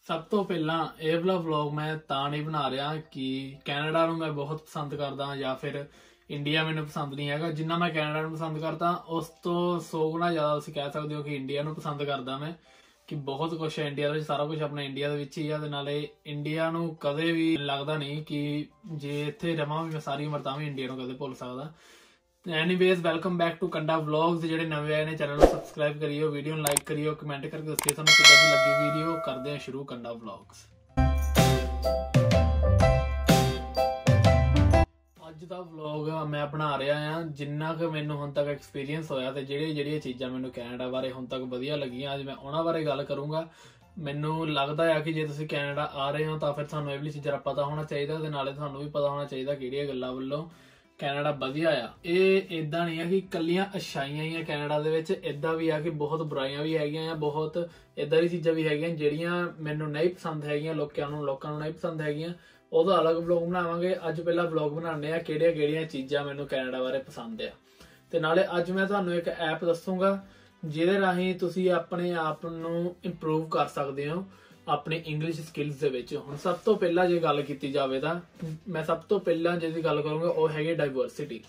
ਸਭ ਤੋਂ ਪਹਿਲਾਂ ਇਹ ਵਾਲਾ ਵਲੌਗ ਮੈਂ ਤਾਂ ਨਹੀਂ ਬਣਾ ਰਿਹਾ ਕਿ ਕੈਨੇਡਾ ਨੂੰ ਮੈਂ ਬਹੁਤ ਪਸੰਦ ਕਰਦਾ ਜਾਂ ਫਿਰ ਇੰਡੀਆ ਮੈਨੂੰ ਪਸੰਦ ਨਹੀਂ ਹੈਗਾ। ਜਿੰਨਾ ਮੈਂ ਕੈਨੇਡਾ ਨੂੰ ਪਸੰਦ ਕਰਦਾ ਉਸ ਤੋਂ 100 ਗੁਣਾ ਜ਼ਿਆਦਾ ਤੁਸੀਂ ਕਹਿ ਸਕਦੇ ਹੋ ਕਿ ਇੰਡੀਆ ਨੂੰ ਪਸੰਦ ਕਰਦਾ ਮੈਂ, ਕਿ ਬਹੁਤ ਕੁਛ ਹੈ ਇੰਡੀਆ ਦੇ ਵਿੱਚ, ਸਾਰਾ ਕੁਝ ਆਪਣੇ ਇੰਡੀਆ ਦੇ ਵਿੱਚ ਹੀ ਆ। ਤੇ ਨਾਲੇ ਇੰਡੀਆ ਨੂੰ ਕਦੇ ਵੀ ਲੱਗਦਾ ਨਹੀਂ ਕਿ ਜੇ ਇੱਥੇ ਰਵਾਂ ਵੀ ਮੈਂ ਸਾਰੀ ਉਮਰ ਤਾਂ ਵੀ ਇੰਡੀਆ ਨੂੰ ਕਦੇ ਭੁੱਲ ਸਕਦਾ। Anyways welcome back to Kanda vlogs. ਜਿਹੜੇ ਨਵੇਂ ਆਏ ਨੇ ਚੈਨਲ ਨੂੰ ਸਬਸਕ੍ਰਾਈਬ ਕਰਿਓ, ਵੀਡੀਓ ਨੂੰ ਲਾਈਕ ਕਰਿਓ, ਕਮੈਂਟ ਕਰਕੇ ਦੱਸਿਓ ਤੁਹਾਨੂੰ ਕਿੱਦਾਂ ਦੀ ਲੱਗੀ ਵੀਡੀਓ। ਕਰਦੇ ਹਾਂ ਸ਼ੁਰੂ ਕੰਡਾ ਵਲੌਗਸ। ਅੱਜ ਦਾ ਵਲੌਗ ਮੈਂ ਬਣਾ ਰਿਹਾ ਹਾਂ ਜਿੰਨਾ ਕੁ ਮੈਨੂੰ ਹੁਣ ਤੱਕ ਐਕਸਪੀਰੀਅੰਸ ਹੋਇਆ ਤੇ ਜਿਹੜੀਆਂ ਚੀਜ਼ਾਂ ਮੈਨੂੰ ਕੈਨੇਡਾ ਬਾਰੇ ਹੁਣ ਤੱਕ ਵਧੀਆ ਲੱਗੀਆਂ, ਅੱਜ ਮੈਂ ਉਹਨਾਂ ਬਾਰੇ ਗੱਲ ਕਰੂੰਗਾ। ਮੈਨੂੰ ਲੱਗਦਾ ਆ ਕਿ ਜੇ ਤੁਸੀਂ ਕੈਨੇਡਾ ਆ ਰਹੇ ਹੋ ਤਾਂ ਫਿਰ ਤੁਹਾਨੂੰ ਇਹ ਵੀ ਚੀਜ਼ਾਂ ਦਾ ਪਤਾ ਹੋਣਾ ਚਾਹੀਦਾ ਤੇ ਨਾਲੇ ਤੁਹਾਨੂੰ ਵੀ ਪਤਾ ਹੋਣਾ ਚਾਹੀਦਾ ਕਿਹੜੀਆਂ ਗੱਲਾਂ ਵੱਲੋਂ ਕੈਨੇਡਾ ਵਧੀਆ ਆ। ਇਹ ਇਦਾਂ ਨਹੀਂ ਆ ਕਿ ਇਕੱਲੀਆਂ ਅੱਛਾਈਆਂ ਹੀ ਆ ਕੈਨੇਡਾ ਦੇ ਵਿੱਚ, ਇਦਾਂ ਵੀ ਆ ਕਿ ਬਹੁਤ ਬੁਰਾਈਆਂ ਵੀ ਹੈਗੀਆਂ ਆ, ਬਹੁਤ ਇਦਾਂ ਦੀ ਚੀਜ਼ਾਂ ਵੀ ਹੈਗੀਆਂ ਜਿਹੜੀਆਂ ਮੈਨੂੰ ਨਹੀਂ ਪਸੰਦ ਹੈਗੀਆਂ, ਲੋਕਾਂ ਨੂੰ ਨਹੀਂ ਪਸੰਦ ਹੈਗੀਆਂ। ਉਹਦਾ ਅਲੱਗ ਵਲੌਗ ਬਣਾਵਾਂਗੇ। ਅੱਜ ਪਹਿਲਾਂ ਵਲੌਗ ਬਣਾਉਂਦੇ ਆ ਕਿਹੜੀਆਂ ਚੀਜ਼ਾਂ ਮੈਨੂੰ ਕੈਨੇਡਾ ਬਾਰੇ ਪਸੰਦ ਆ। ਤੇ ਨਾਲੇ ਅੱਜ ਮੈਂ ਤੁਹਾਨੂੰ ਇੱਕ ਐਪ ਦੱਸੂਗਾ ਜਿਹਦੇ ਰਾਹੀਂ ਤੁਸੀਂ ਆਪਣੇ ਆਪ ਨੂੰ ਇੰਪਰੂਵ ਕਰ ਸਕਦੇ ਹੋ ਆਪਣੀ ਇੰਗਲਿਸ਼ ਸਕਿੱਲਸ ਦੇ ਵਿੱਚ। ਹੁਣ ਸਭ ਤੋਂ ਪਹਿਲਾਂ ਜੇ ਗੱਲ ਕੀਤੀ ਜਾਵੇ ਤਾਂ ਮੈਂ ਸਭ ਤੋਂ ਪਹਿਲਾਂ ਜਿਹਦੀ ਗੱਲ ਕਰੂੰਗਾ ਉਹ ਹੈਗੀ ਡਾਈਵਰਸਿਟੀ।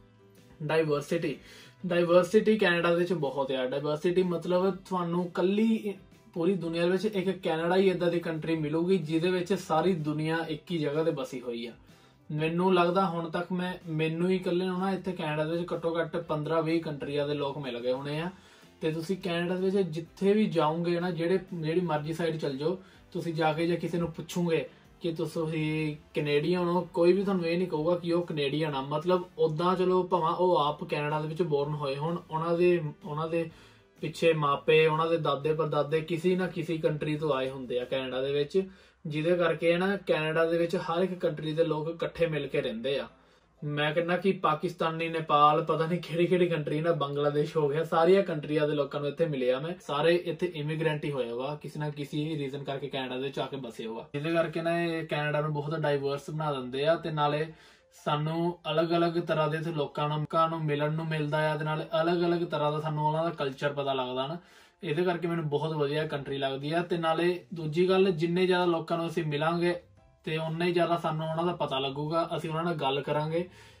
ਕੈਨੇਡਾ ਦੇ ਵਿੱਚ ਬਹੁਤ ਆ। ਡਾਈਵਰਸਿਟੀ ਮਤਲਬ ਤੁਹਾਨੂੰ ਕੱਲੀ ਪੂਰੀ ਦੁਨੀਆ ਵਿੱਚ ਇੱਕ ਕੈਨੇਡਾ ਹੀ ਏਦਾਂ ਦੀ ਕੰਟਰੀ ਮਿਲੂਗੀ ਜਿਹਦੇ ਵਿੱਚ ਸਾਰੀ ਦੁਨੀਆ ਇੱਕ ਹੀ ਜਗ੍ਹਾ ਤੇ ਬਸੀ ਹੋਈ ਆ। ਮੈਨੂੰ ਲੱਗਦਾ ਹੁਣ ਤੱਕ ਮੈਨੂੰ ਹੀ ਇਕੱਲੇ ਨੂੰ ਨਾ ਇੱਥੇ ਕੈਨੇਡਾ ਦੇ ਵਿੱਚ ਘੱਟੋ ਘੱਟ 15-20 ਕੰਟਰੀਆਂ ਦੇ ਲੋਕ ਮਿਲ ਗਏ ਹੋਣੇ ਆ। ਤੇ ਤੁਸੀਂ ਕੈਨੇਡਾ ਦੇ ਵਿੱਚ ਜਿੱਥੇ ਵੀ ਜਾਓਗੇ ਨਾ, ਜਿਹੜੀ ਮਰਜ਼ੀ ਸਾਈਡ ਚਲ ਜਾਓ, ਤੁਸੀਂ ਜਾ ਕੇ ਜੇ ਕਿਸੇ ਨੂੰ ਪੁੱਛੋਗੇ ਕਿ ਤੁਸੀਂ ਕੈਨੇਡੀਅਨ ਹੋ, ਕੋਈ ਵੀ ਤੁਹਾਨੂੰ ਇਹ ਨਹੀਂ ਕਹੂਗਾ ਕਿ ਉਹ ਕੈਨੇਡੀਅਨ ਆ। ਮਤਲਬ ਉਦਾਂ ਚਲੋ ਭਾਵੇਂ ਉਹ ਆਪ ਕੈਨੇਡਾ ਦੇ ਵਿੱਚ ਬੋਰਨ ਹੋਏ ਹੋਣ, ਉਹਨਾਂ ਦੇ ਪਿੱਛੇ ਮਾਪੇ, ਉਹਨਾਂ ਦੇ ਦਾਦੇ ਪੜਦਾਦੇ ਕਿਸੇ ਨਾ ਕਿਸੇ ਕੰਟਰੀ ਤੋਂ ਆਏ ਹੁੰਦੇ ਆ ਕੈਨੇਡਾ ਦੇ ਵਿੱਚ, ਜਿਹਦੇ ਕਰਕੇ ਨਾ ਕੈਨੇਡਾ ਦੇ ਵਿੱਚ ਹਰ ਇੱਕ ਕੰਟਰੀ ਦੇ ਲੋਕ ਇਕੱਠੇ ਮਿਲ ਕੇ ਰਹਿੰਦੇ ਆ। ਮੈਂ ਕਹਿੰਦਾ ਕਿ ਪਾਕਿਸਤਾਨੀ, ਨੇਪਾਲ, ਪਤਾ ਨਹੀਂ ਕਿਹੜੀ ਕੰਟਰੀ ਨਾ, ਬੰਗਲਾਦੇਸ਼ ਹੋ ਗਿਆ, ਸਾਰੀਆਂ ਕੰਟਰੀਆਂ ਦੇ ਲੋਕਾਂ ਨੂੰ ਇੱਥੇ ਮਿਲਿਆ ਮੈਂ। ਸਾਰੇ ਇੱਥੇ ਇਮੀਗ੍ਰੈਂਟ ਹੀ ਹੋਇਆ ਵਾ, ਕਿਸੇ ਨਾ ਕਿਸੇ ਰੀਜ਼ਨ ਕਰਕੇ ਕੈਨੇਡਾ ਦੇ ਵਿੱਚ ਆ ਕੇ ਬਸੇ ਹੋਆ। ਜਿਹਦੇ ਕਰਕੇ ਨਾ ਇਹ ਕੈਨੇਡਾ ਨੂੰ ਬਹੁਤ ਡਾਈਵਰਸ ਬਣਾ ਦਿੰਦੇ ਆ। ਤੇ ਨਾਲੇ ਸਾਨੂੰ ਅਲੱਗ-ਅਲੱਗ ਤਰ੍ਹਾਂ ਦੇ ਲੋਕਾਂ ਨੂੰ ਮਿਲਣ ਨੂੰ ਮਿਲਦਾ ਆ ਤੇ ਨਾਲੇ ਅਲੱਗ-ਅਲੱਗ ਤਰ੍ਹਾਂ ਦਾ ਸਾਨੂੰ ਉਹਨਾਂ ਦਾ ਕਲਚਰ ਪਤਾ ਲੱਗਦਾ ਨਾ। ਇਹਦੇ ਕਰਕੇ ਮੈਨੂੰ ਬਹੁਤ ਵਧੀਆ ਕੰਟਰੀ ਲੱਗਦੀ ਆ। ਤੇ ਨਾਲੇ ਦੂਜੀ ਗੱਲ, ਜਿੰਨੇ ਜ਼ਿਆਦਾ ਲੋਕਾਂ ਨੂੰ ਅਸੀਂ ਮਿਲਾਂਗੇ ਤੇ ਉਨਾ ਹੀ ਜ਼ਿਆਦਾ ਸਾਨੂੰ ਉਹਨਾਂ ਦਾ ਪਤਾ ਲੱਗੂਗਾ। ਅਸੀਂ ਉਹਨਾਂ ਨਾਲ ਗੱਲ ਕਰਾਂਗੇ,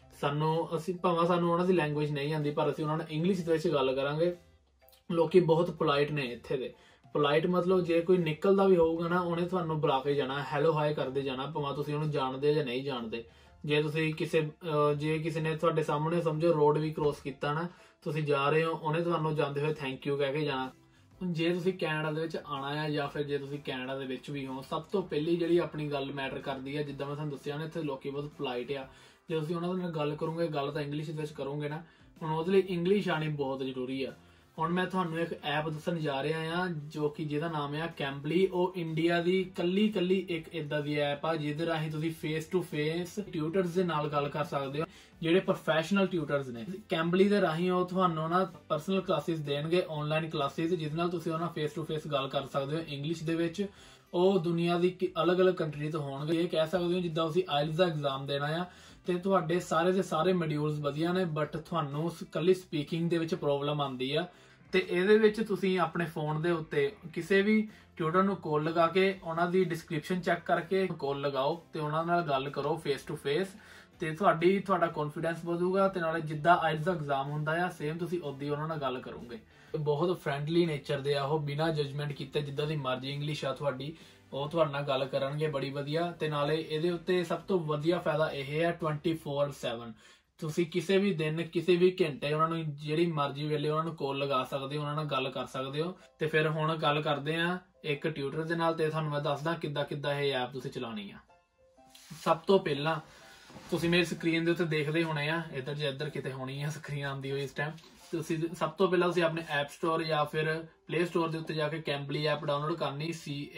ਭਾਵੇਂ ਸਾਨੂੰ ਉਹਨਾਂ ਦੀ ਲੈਂਗੁਏਜ ਨਹੀਂ ਆਉਂਦੀ ਪਰ ਅਸੀਂ ਉਹਨਾਂ ਨਾਲ ਇੰਗਲਿਸ਼ ਦੇ ਵਿੱਚ ਗੱਲ ਕਰਾਂਗੇ। ਲੋਕੀ ਬਹੁਤ ਪੋਲਾਈਟ ਨੇ ਇੱਥੇ ਦੇ। ਪੋਲਾਈਟ ਮਤਲਬ ਜੇ ਕੋਈ ਨਿਕਲਦਾ ਵੀ ਹੋਊਗਾ ਨਾ, ਉਹਨੇ ਤੁਹਾਨੂੰ ਬੁਲਾ ਕੇ ਜਾਣਾ, ਹੈਲੋ ਹਾਏ ਕਰਦੇ ਜਾਣਾ, ਭਾਵੇਂ ਤੁਸੀਂ ਉਹਨੂੰ ਜਾਣਦੇ ਜਾਂ ਨਹੀਂ ਜਾਣਦੇ। ਜੇ ਤੁਸੀਂ ਕਿਸੇ ਨੇ ਤੁਹਾਡੇ ਸਾਹਮਣੇ ਸਮਝੋ ਰੋਡ ਵੀ ਕ੍ਰੋਸ ਕੀਤਾ ਨਾ, ਤੁਸੀਂ ਜਾ ਰਹੇ ਹੋ, ਉਹਨੇ ਤੁਹਾਨੂੰ ਜਾਂਦੇ ਹੋਏ ਥੈਂਕ ਯੂ ਕਹਿ ਕੇ ਜਾਣਾ। ਜੇ ਤੁਸੀਂ ਕੈਨੇਡਾ ਦੇ ਵਿੱਚ ਆਉਣਾ ਹੈ ਜਾਂ ਫਿਰ ਜੇ ਤੁਸੀਂ ਕੈਨੇਡਾ ਦੇ ਵਿੱਚ ਵੀ ਹੋ, ਸਭ ਤੋਂ ਪਹਿਲੀ ਜਿਹੜੀ ਆਪਣੀ ਗੱਲ ਮੈਟਰ ਕਰਦੀ ਹੈ, ਜਿੱਦਾਂ ਮੈਂ ਤੁਹਾਨੂੰ ਦੱਸਿਆ ਨਾ, ਇੱਥੇ ਲੋਕੀ ਬਹੁਤ ਪੋਲਾਈਟ ਆ। ਜੇ ਤੁਸੀਂ ਉਹਨਾਂ ਨਾਲ ਗੱਲ ਕਰੋਗੇ, ਗੱਲ ਤਾਂ ਇੰਗਲਿਸ਼ ਦੇ ਵਿੱਚ ਕਰੋਗੇ ਨਾ, ਹੁਣ ਉਹਦੇ ਲਈ ਇੰਗਲਿਸ਼ ਆਉਣੀ ਬਹੁਤ ਜ਼ਰੂਰੀ ਆ। ਹੁਣ ਮੈਂ ਤੁਹਾਨੂੰ ਇੱਕ ਐਪ ਦੱਸਣ ਜਾ ਰਿਹਾ ਹਾਂ ਜੋ ਕਿ ਜਿਹਦਾ ਨਾਮ ਆ ਕੈਂਬਲੀ। ਉਹ ਇੰਡੀਆ ਦੀ ਕੱਲੀ ਇੱਕ ਏਦਾਂ ਦੀ ਐਪ ਆ ਜਿਹਦੇ ਰਾਹੀਂ ਤੁਸੀਂ ਫੇਸ ਟੂ ਫੇਸ ਟਿਊਟਰਸ ਦੇ ਨਾਲ ਗੱਲ ਕਰ ਸਕਦੇ ਹੋ, ਜਿਹੜੇ ਪ੍ਰੋਫੈਸ਼ਨਲ ਟਿਊਟਰਸ ਨੇ। ਕੈਂਬਲੀ ਦੇ ਰਾਹੀਂ ਉਹ ਤੁਹਾਨੂੰ ਨਾ ਪਰਸਨਲ ਕਲਾਸਿਸ ਦੇਣਗੇ, ਆਨਲਾਈਨ ਕਲਾਸਿਸ, ਜਿਹਦੇ ਨਾਲ ਤੁਸੀਂ ਉਹਨਾਂ ਫੇਸ ਟੂ ਫੇਸ ਗੱਲ ਕਰ ਸਕਦੇ ਹੋ ਇੰਗਲਿਸ਼ ਦੇ ਵਿੱਚ। ਉਹ ਦੁਨੀਆ ਦੀ ਅਲੱਗ-ਅਲੱਗ ਕੰਟਰੀ ਤੋਂ ਹੋਣਗੇ। ਇਹ ਕਹਿ ਸਕਦੇ ਹੋ ਜਿੱਦਾਂ ਤੁਸੀਂ ਆਇਲਸ ਦਾ ਐਗਜ਼ਾਮ ਦੇਣਾ ਆ ਤੇ ਤੁਹਾਡੇ ਸਾਰੇ ਦੇ ਸਾਰੇ ਮੋਡਿਊਲਸ ਵਧੀਆ ਨੇ, ਬਟ ਤੁਹਾਨੂੰ ਕੱਲੀ ਸਪੀਕਿੰਗ ਦੇ ਵਿੱਚ ਪ੍ਰੋਬਲਮ ਆਉਂਦੀ ਆ। ਤੇ ਇਹਦੇ ਵਿੱਚ ਤੁਸੀਂ ਆਪਣੇ ਫੋਨ ਦੇ ਉੱਤੇ ਕਿਸੇ ਵੀ ਟਿਊਟਰ ਨੂੰ ਕਾਲ ਲਗਾ ਕੇ ਉਹਨਾਂ ਦੀ ਡਿਸਕ੍ਰਿਪਸ਼ਨ ਚੈੱਕ ਕਰਕੇ ਕਾਲ ਲਗਾਓ ਤੇ ਉਹਨਾਂ ਨਾਲ ਗੱਲ ਕਰੋ ਫੇਸ ਟੂ ਫੇਸ, ਤੇ ਤੁਹਾਡਾ ਕੌਨਫੀਡੈਂਸ ਵਧੂਗਾ। ਤੇ ਨਾਲੇ ਜਿੱਦਾਂ ਆਇਲਸ ਦਾ ਐਗਜ਼ਾਮ ਹੁੰਦਾ ਆ, ਸੇਮ ਤੁਸੀਂ ਉਦਾਂ ਹੀ ਉਹਨਾਂ ਨਾਲ ਗੱਲ ਕਰੋਗੇ। ਬਹੁਤ ਫਰੈਂਡਲੀ ਨੇਚਰ ਦੇ ਆ ਉਹ, ਬਿਨਾਂ ਜਜਮੈਂਟ ਕੀਤੇ ਜਿੱਦਾਂ ਦੀ ਮਰਜ਼ੀ ਇੰਗਲਿਸ਼ ਆ ਤੁਹਾਡੀ, ਉਹ ਤੁਹਾਡੇ ਨਾਲ ਗੱਲ ਕਰਨਗੇ ਬੜੀ ਵਧੀਆ। ਤੇ ਨਾਲੇ ਇਹਦੇ ਉੱਤੇ ਸਭ ਤੋਂ ਵਧੀਆ ਫਾਇਦਾ ਇਹ ਹੈ 24/7 ਤੁਸੀਂ ਕਿਸੇ ਵੀ ਦਿਨ ਕਿਸੇ ਵੀ ਘੰਟੇ ਉਹਨਾਂ ਨੂੰ ਜਿਹੜੀ ਮਰਜ਼ੀ ਵੇਲੇ ਉਹਨਾਂ ਨੂੰ ਕਾਲ ਲਗਾ ਸਕਦੇ ਹੋ, ਉਹਨਾਂ ਨਾਲ ਗੱਲ ਕਰ ਸਕਦੇ ਹੋ। ਤੇ ਫਿਰ ਹੁਣ ਗੱਲ ਕਰਦੇ ਆ ਇੱਕ ਟਿਊਟਰ ਦੇ ਨਾਲ, ਤੇ ਤੁਹਾਨੂੰ ਮੈਂ ਦੱਸਦਾ ਕਿੱਦਾਂ ਇਹ ਐਪ ਤੁਸੀਂ ਚਲਾਉਣੀ ਆ। ਸਭ ਤੋਂ ਪਹਿਲਾਂ ਤੁਸੀਂ ਮੇਰੀ ਸਕਰੀਨ ਦੇ ਉੱਤੇ ਦੇਖਦੇ ਹੋਣੇ ਆ, ਇੱਧਰ ਕਿਤੇ ਹੋਣੀ ਆ ਸਕਰੀਨ ਆਉਂਦੀ ਹੋਈ ਇਸ ਟਾਈਮ। ਸਭ ਤੋਂ ਪਹਿਲਾਂ ਤੁਸੀਂ ਆਪਣੇ ਐਪ ਸਟੋਰ ਜਾਂ ਫਿਰ ਪਲੇ ਸਟੋਰ ਦੇ ਉੱਤੇ ਜਾ ਕੇ ਕੈਂਬਲੀ ਐਪ ਡਾਊਨਲੋਡ ਕਰਨੀ,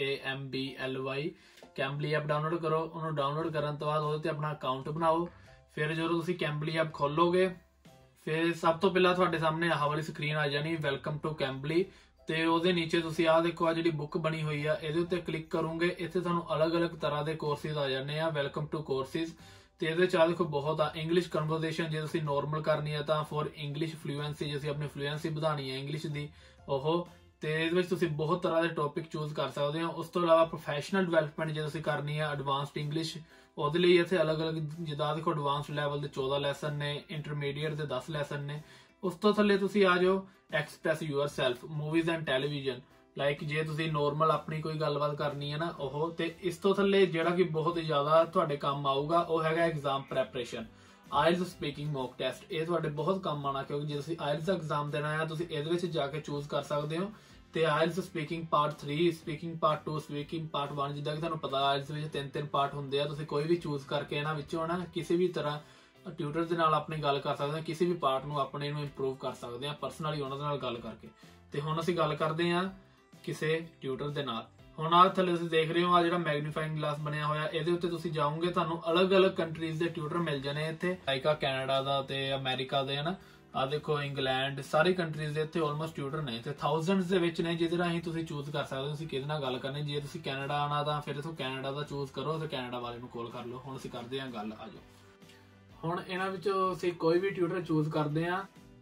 CAMBLY ਕੈਂਬਲੀ ਐਪ ਡਾਊਨਲੋਡ ਕਰੋ। ਉਹਨੂੰ ਡਾਊਨਲੋਡ ਕਰਨ ਤੋਂ ਬਾਅਦ ਉਹਦੇ ਤੇ ਆਪਣਾ ਅਕਾਊਂਟ ਬਣਾਓ। ਫਿਰ ਜਦੋਂ ਤੁਸੀਂ ਕੈਂਬਲੀ ਐਪ ਖੋਲੋਗੇ, ਫਿਰ ਸਭ ਤੋਂ ਪਹਿਲਾਂ ਤੁਹਾਡੇ ਸਾਹਮਣੇ ਆਹ ਵਾਲੀ ਸਕਰੀਨ ਆ ਜਾਣੀ, ਵੈਲਕਮ ਟੂ ਕੈਂਬਲੀ। ਤੇ ਉਹਦੇ ਨੀਚੇ ਤੁਸੀਂ ਆਹ ਦੇਖੋ, ਆ ਜਿਹੜੀ ਬੁੱਕ ਬਣੀ ਹੋਈ ਆ, ਇਹਦੇ ਉੱਤੇ ਕਲਿੱਕ ਕਰੋਗੇ। ਇੱਥੇ ਤੁਹਾਨੂੰ ਅਲੱਗ-ਅਲੱਗ ਤਰ੍ਹਾਂ ਦੇ ਕੋਰਸਿਸ ਆ ਜਾਂਦੇ ਆ, ਵੈਲਕਮ ਟੂ ਕੋਰਸਿਸ। ਤੇ ਇਹਦੇ ਚ ਆ ਦੇਖੋ ਬਹੁਤ ਆ। ਇੰਗਲਿਸ਼ ਕਨਵਰਸੇਸ਼ਨ ਜੇ ਤੁਸੀਂ ਨੋਰਮਲ ਕਰਨੀ ਹੈ ਤਾਂ ਫॉर ਇੰਗਲਿਸ਼ ਫਲੂਐਂਸੀ, ਜੇ ਤੁਸੀਂ ਆਪਣੀ ਫਲੂਐਂਸੀ ਵਧਾਣੀ ਹੈ ਇੰਗਲਿਸ਼ ਦੀ, ਉਹ ਤੇ ਇਹਦੇ ਵਿੱਚ ਤੁਸੀਂ ਬਹੁਤ ਤਰ੍ਹਾਂ ਦੇ ਟੌਪਿਕ ਚੂਜ਼ ਕਰ ਸਕਦੇ ਹੋ। ਉਸ ਤੋਂ ਇਲਾਵਾ ਪ੍ਰੋਫੈਸ਼ਨਲ ਡਿਵੈਲਪਮੈਂਟ ਜੇ ਤੁਸੀਂ ਕਰਨੀ ਹੈ, ਐਡਵਾਂਸਡ ਇੰਗਲਿਸ਼, ਉਹਦੇ ਲਈ ਇੱਥੇ ਅਲੱਗ-ਅਲੱਗ ਜਿੱਦਾਂ ਦੇਖੋ ਐਡਵਾਂਸਡ ਲੈਵਲ ਦੇ 14 ਲੈਸਨ ਨੇ, ਇੰਟਰਮੀਡੀਏਟ ਦੇ 10 ਲੈਸਨ ਨੇ। ਉਸ ਤੋਂ ਥੱਲੇ ਤੁਸੀਂ ਆ ਜਾਓ express yourself, movies and television, like ਜੇ ਤੁਸੀਂ ਨੋਰਮਲ ਆਪਣੀ ਕੋਈ ਗੱਲਬਾਤ ਕਰਨੀ ਹੈ ਨਾ ਉਹ। ਤੇ ਇਸ ਤੋਂ ਥੱਲੇ ਜਿਹੜਾ ਕਿ ਬਹੁਤ ਜ਼ਿਆਦਾ ਤੁਹਾਡੇ ਕੰਮ ਆਊਗਾ ਉਹ ਹੈਗਾ exam preparation, IELTS speaking mock test. ਇਹ ਤੁਹਾਡੇ ਬਹੁਤ ਕੰਮ ਆਉਣਾ, ਕਿਉਂਕਿ ਜੇ ਤੁਸੀਂ ਆਇਲਸ ਦਾ ਐਗਜ਼ਾਮ ਦੇਣਾ ਹੈ ਤੁਸੀਂ ਇਹਦੇ ਵਿੱਚ ਜਾ ਕੇ ਚੂਜ਼ ਕਰ ਸਕਦੇ ਹੋ। ਤੇ IELTS speaking part 3, speaking part 2, speaking part 1, ਜਿੱਦਾਂ ਕਿ ਤੁਹਾਨੂੰ ਪਤਾ ਆਇਲਸ ਵਿੱਚ 3-3 ਪਾਰਟ ਹੁੰਦੇ ਆ। ਤੁਸੀਂ ਕੋਈ ਵੀ ਚੂਜ਼ ਕਰਕੇ ਇਹਨਾਂ ਵਿੱਚੋਂ ਨਾ ਕਿਸੇ ਵੀ ਤਰ੍ਹਾਂ ਟਿਊਟਰ ਦੇ ਨਾਲ ਆਪਣੀ ਗੱਲ ਕਰ ਸਕਦੇ ਹਾਂ, ਕਿਸੇ ਵੀ ਪਾਰਟ ਨੂੰ ਆਪਣੇ ਨੂੰ ਇੰਪਰੂਵ ਕਰ ਸਕਦੇ ਹਾਂ ਪਰਸਨਲੀ ਉਹਨਾਂ ਦੇ ਨਾਲ ਗੱਲ ਕਰਕੇ। ਤੇ ਹੁਣ ਅਸੀਂ ਗੱਲ ਕਰਦੇ ਹਾਂ ਕਿਸੇ ਟਿਊਟਰ ਦੇ ਨਾਲ। ਹੁਣ ਆਹ ਥੱਲੇ ਤੁਸੀਂ ਦੇਖ ਰਹੇ ਹੋ ਆ ਜਿਹੜਾ ਮੈਗਨੀਫਾਈਂਗ ਗਲਾਸ ਬਣਿਆ ਹੋਇਆ, ਇਹਦੇ ਉੱਤੇ ਤੁਸੀਂ ਜਾਓਗੇ ਤੁਹਾਨੂੰ ਅਲੱਗ-ਅਲੱਗ ਕੰਟਰੀਜ਼ ਦੇ ਟਿਊਟਰ ਮਿਲ ਜਾਣੇ ਇੱਥੇ, ਲਾਈਕ ਕੈਨੇਡਾ ਦਾ ਤੇ ਅਮਰੀਕਾ ਦੇ ਹਨਾ। ਆ ਦੇਖੋ ਇੰਗਲੈਂਡ, ਸਾਰੀ ਕੰਟਰੀਜ਼ ਦੇ ਇੱਥੇ ਆਲਮੋਸਟ ਟਿਊਟਰ ਨੇ ਤੇ ਥਾਊਜ਼ੈਂਡਸ ਦੇ ਵਿੱਚ ਨੇ, ਜਿਹਦੇ ਰਾਹੀਂ ਤੁਸੀਂ ਚੂਜ਼ ਕਰ ਸਕਦੇ ਹੋ ਤੁਸੀਂ ਕਿਹਦੇ ਨਾਲ ਗੱਲ ਕਰਨੀ। ਜੇ ਤੁਸੀਂ ਕੈਨੇਡਾ ਆਣਾ ਤਾਂ ਫਿਰ ਇਥੋਂ ਕੈਨੇਡਾ ਦਾ ਚੂਜ਼ ਕਰੋ ਤੇ ਕੈਨੇਡਾ ਵਾਲੇ ਨੂੰ ਕਾਲ ਕਰ ਲਓ। ਹੁਣ ਅਸੀਂ ਕਰਦੇ ਹਾਂ ਗੱਲ, ਆ ਜਾਓ। ਹੁਣ ਇਹਨਾਂ ਵਿੱਚੋਂ ਅਸੀਂ ਕੋਈ ਵੀ ਟਿਊਟਰ ਚੂਜ਼ ਕਰਦੇ ਹਾਂ,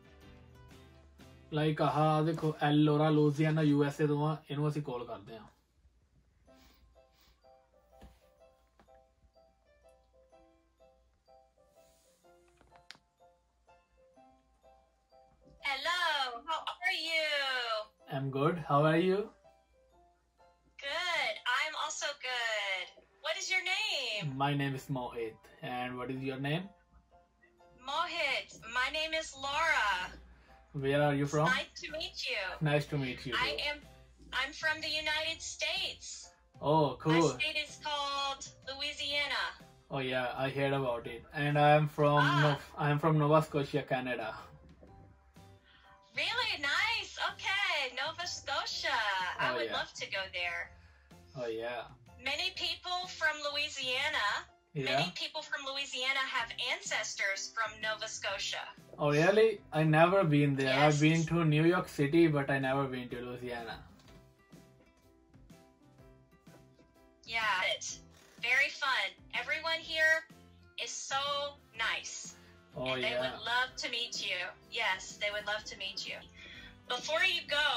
ਲਾਈਕ ਆਹ ਦੇਖੋ ਐਲੋਰਾ ਲੂਜ਼ੀਆਨਾ USA ਤੋਂ ਆ, ਇਹਨੂੰ ਅਸੀਂ ਕਾਲ ਕਰਦੇ ਹਾਂ। Hello, how are you? I'm good. How are you? Good, I'm also good. What is your name? My name is Mohit. And what is your name? Mohit. My name is Laura. Where are you from? Nice to meet you. Nice to meet you. I'm from the United States. Oh, My cool. state is called Louisiana. Oh yeah, I heard about it. And I'm from Nova Scotia, Canada. Really nice. Okay, Nova Scotia. I would yeah. love to go there. Oh yeah. Many people from Louisiana. Yeah. Many people from Louisiana have ancestors from Nova Scotia. Oh really? I never been there. Yes. I've been to New York City, but I never been to Louisiana. Yeah, it's very fun. Everyone here is so nice. Oh and they yeah. would love to meet you. Yes, they would love to meet you. Before you go,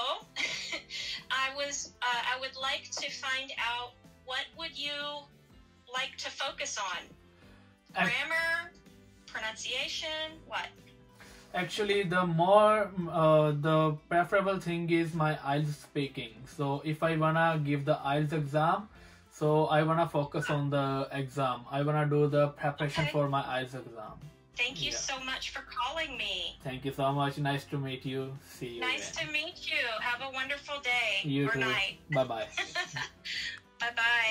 I would like to find out what would you like to focus on? Grammar, pronunciation, what? Actually, the preferable thing is my IELTS speaking. So if I wanna give the IELTS exam, so I wanna focus on the exam. I wanna do the preparation Okay. for my IELTS exam. Thank you so much for calling me. Thank you so much. Nice to meet you. See you Nice again. to meet you. Have a wonderful day You or too. night. Bye bye. Bye bye.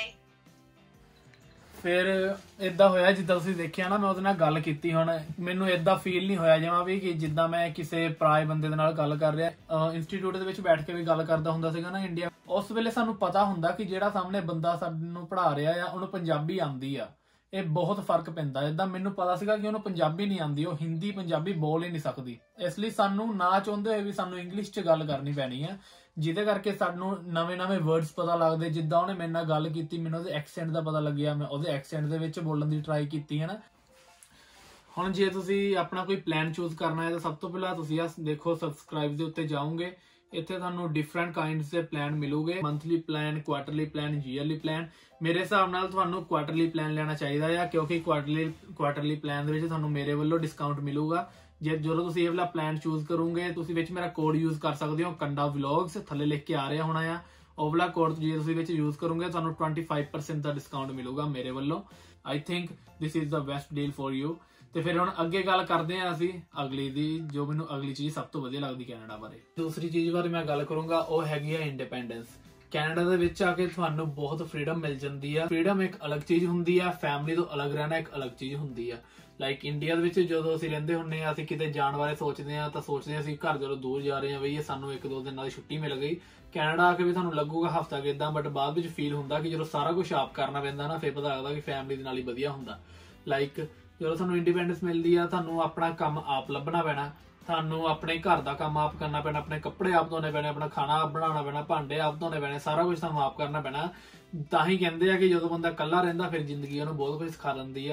ਫਿਰ ਇਦਾਂ ਹੋਇਆ ਜਿੱਦਾਂ ਤੁਸੀਂ ਦੇਖਿਆ ਨਾ, ਮੈਂ ਉਹਦੇ ਨਾਲ ਗੱਲ ਕੀਤੀ। ਹੁਣ ਮੈਨੂੰ ਇਦਾਂ ਫੀਲ ਨਹੀਂ ਹੋਇਆ ਜਿਵੇਂ ਵੀ ਕਿ ਜਿੱਦਾਂ ਮੈਂ ਕਿਸੇ ਪਰਾਏ ਬੰਦੇ ਦੇ ਨਾਲ ਗੱਲ ਕਰ ਰਿਹਾ। ਇੰਸਟੀਚਿਊਟ ਦੇ ਵਿੱਚ ਬੈਠ ਕੇ ਵੀ ਗੱਲ ਕਰਦਾ ਹੁੰਦਾ ਸੀਗਾ ਨਾ ਇੰਡੀਆ, ਉਸ ਵੇਲੇ ਸਾਨੂੰ ਪਤਾ ਹੁੰਦਾ ਕਿ ਜਿਹੜਾ ਸਾਹਮਣੇ ਬੰਦਾ ਸਾਨੂੰ ਪੜ੍ਹਾ ਰਿਹਾ ਆ ਉਹਨੂੰ ਪੰਜਾਬੀ ਆਉਂਦੀ ਆ। ਇਹ ਬਹੁਤ ਫਰਕ ਪੈਂਦਾ। ਇਦਾਂ ਮੈਨੂੰ ਪਤਾ ਸੀਗਾ ਕਿ ਉਹਨੂੰ ਪੰਜਾਬੀ ਨਹੀਂ ਆਉਂਦੀ, ਉਹ ਹਿੰਦੀ ਪੰਜਾਬੀ ਬੋਲ ਹੀ ਨਹੀਂ ਸਕਦੀ। ਇਸ ਲਈ ਸਾਨੂੰ ਨਾ ਚਾਹੁੰਦੇ ਹੋਏ ਵੀ ਸਾਨੂੰ ਇੰਗਲਿਸ਼ 'ਚ ਗੱਲ ਕਰਨੀ ਪੈਣੀ ਆ, ਜਿਹਦੇ ਕਰਕੇ ਸਾਨੂੰ ਨਵੇਂ-ਨਵੇਂ ਵਰਡਸ ਪਤਾ ਲੱਗਦੇ। ਜਿੱਦਾਂ ਉਹਨੇ ਮੇਰੇ ਨਾਲ ਗੱਲ ਕੀਤੀ, ਮੈਨੂੰ ਉਹਦੇ ਐਕਸੈਂਟ ਦਾ ਪਤਾ ਲੱਗਿਆ, ਮੈਂ ਉਹਦੇ ਐਕਸੈਂਟ ਦੇ ਵਿੱਚ ਬੋਲਣ ਦੀ ਟਰਾਈ ਕੀਤੀ ਹੈ ਨਾ। ਹੁਣ ਜੇ ਤੁਸੀਂ ਆਪਣਾ ਕੋਈ ਪਲਾਨ ਚੂਜ਼ ਕਰਨਾ ਹੈ ਤਾਂ ਸਭ ਤੋਂ ਪਹਿਲਾਂ ਤੁਸੀਂ ਆ ਦੇਖੋ ਸਬਸਕ੍ਰਾਈਬ ਦੇ ਉੱਤੇ ਜਾਓਗੇ। ਇੱਥੇ ਤੁਹਾਨੂੰ ਡਿਫਰੈਂਟ ਕਾਈਂਡਸ ਦੇ ਪਲਾਨ ਮਿਲੂਗੇ, monthly plan, quarterly plan, yearly plan. ਮੇਰੇ ਹਿਸਾਬ ਨਾਲ ਤੁਹਾਨੂੰ ਕੁਆਟਰਲੀ ਪਲਾਨ ਲੈਣਾ ਚਾਹੀਦਾ ਆ, ਕਿਉਂਕਿ ਕੁਆਟਰਲੀ ਪਲਾਨ ਦੇ ਵਿੱਚ ਤੁਹਾਨੂੰ ਮੇਰੇ ਵੱਲੋਂ ਡਿਸਕਾਊਂਟ ਮਿਲੂਗਾ। ਜਦੋਂ ਤੁਸੀਂ ਇਹ ਵਾਲਾ ਪਲਾਨ ਚੂਜ਼ ਕਰੋਗੇ ਤੁਸੀਂ ਵਿੱਚ ਮੇਰਾ ਕੋਡ ਯੂਜ਼ ਕਰ ਸਕਦੇ ਹੋ, ਕੰਡਾ ਵਲੌਗਸ, ਥੱਲੇ ਲਿਖ ਕੇ ਆ ਰਿਹਾ ਹੋਣਾ ਆ। ਉਹ ਵਾਲਾ ਕੋਡ ਜੇ ਤੁਸੀਂ ਵਿੱਚ ਯੂਜ਼ ਕਰੋਗੇ ਤੁਹਾਨੂੰ 25% ਦਾ ਡਿਸਕਾਊਂਟ ਮਿਲੂਗਾ ਮੇਰੇ ਵੱਲੋਂ। I think this is the best deal for you. ਤੇ ਫਿਰ ਹੁਣ ਅੱਗੇ ਗੱਲ ਕਰਦੇ ਹਾਂ ਅਸੀਂ ਅਗਲੀ ਦੀ, ਜੋ ਮੈਨੂੰ ਅਗਲੀ ਚੀਜ਼ ਸਭ ਤੋਂ ਵਧੀਆ ਲੱਗਦੀ ਕੈਨੇਡਾ ਬਾਰੇ। ਦੂਸਰੀ ਚੀਜ਼ ਬਾਰੇ ਮੈਂ ਗੱਲ ਕਰੂੰਗਾ, ਉਹ ਹੈਗੀ ਆ ਇੰਡੀਪੈਂਡੈਂਸ। ਕੈਨੇਡਾ ਦੇ ਵਿੱਚ ਆ ਕੇ ਤੁਹਾਨੂੰ ਬਹੁਤ ਫਰੀडम ਮਿਲ ਜਾਂਦੀ ਆ। ਫਰੀडम ਇੱਕ ਅਲੱਗ ਚੀਜ਼ ਹੁੰਦੀ ਆ, ਫੈਮਿਲੀ ਤੋਂ ਅਲੱਗ ਰਹਿਣਾ ਇੱਕ ਅਲੱਗ ਚੀਜ਼ ਹੁੰਦੀ ਆ। ਲਾਈਕ ਇੰਡੀਆ ਦੇ ਵਿੱਚ ਜਦੋਂ ਅਸੀਂ ਰਹਿੰਦੇ ਹੁੰਦੇ ਆ, ਅਸੀਂ ਕਿਤੇ ਜਾਣ ਬਾਰੇ ਸੋਚਦੇ ਆ ਤਾਂ ਸੋਚਦੇ ਆ ਅਸੀਂ ਘਰ ਜਦੋਂ ਦੂਰ ਜਾ ਰਹੇ ਆ ਬਈ ਸਾਨੂੰ 1-2 ਦਿਨਾਂ ਦੀ ਛੁੱਟੀ ਮਿਲ ਗਈ। ਕੈਨੇਡਾ ਆ ਕੇ ਵੀ ਤੁਹਾਨੂੰ ਲੱਗੂਗਾ ਹਫਤਾ ਕਿੱਦਾਂ, ਬਟ ਬਾਅਦ ਵਿੱਚ ਫੀਲ ਹੁੰਦਾ ਕਿ ਜਦੋਂ ਸਾਰਾ ਕੁਝ ਆਪ ਕਰਨਾ ਪੈਂਦਾ ਨਾ, ਫਿਰ ਪਤਾ ਲੱਗਦਾ ਕਿ ਫੈਮਿਲੀ ਦੇ ਨਾਲ ਹੀ ਵਧੀਆ ਹੁੰਦਾ। ਲਾਈਕ ਜਦੋਂ ਤੁਹਾਨੂੰ ਇੰਡੀਪੈਂਡੈਂਸ ਮਿਲਦੀ ਆ, ਤੁਹਾਨੂੰ ਆਪਣਾ ਕੰਮ ਆਪ ਲੱਭਣਾ ਪੈਣਾ, ਤੁਹਾਨੂੰ ਆਪਣੇ ਘਰ ਦਾ ਕੰਮ ਆਪ ਕਰਨਾ ਪੈਣਾ, ਆਪਣੇ ਕੱਪੜੇ ਆਪ ਧੋਣੇ ਪੈਣੇ, ਆਪਣਾ ਖਾਣਾ ਆਪ ਬਣਾਉਣਾ ਪੈਣਾ, ਭਾਂਡੇ ਆਪ ਧੋਣੇ ਪੈਣੇ, ਸਾਰਾ ਕੁਝ ਤੁਹਾਨੂੰ ਆਪ ਕਰਨਾ ਪੈਣਾ। ਤਾਂ ਹੀ ਕਹਿੰਦੇ ਆ ਕਿ ਜਦੋਂ ਬੰਦਾ ਇਕੱਲਾ ਰਹਿੰਦਾ ਫਿਰ ਜ਼ਿੰਦਗੀ ਉਹਨੂੰ ਬਹੁਤ ਕੁਝ ਸਿਖਾ ਦਿੰਦੀ ਆ।